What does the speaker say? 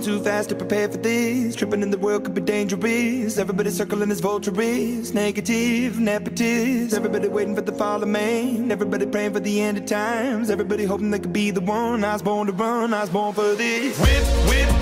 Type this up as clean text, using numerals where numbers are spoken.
too fast to prepare for this. Tripping in the world could be dangerous. Everybody circling as vultures. Negative, nepotist. Everybody waiting for the fall of man. Everybody praying for the end of times. Everybody hoping they could be the one. I was born to run, I was born for this. Whip, whip,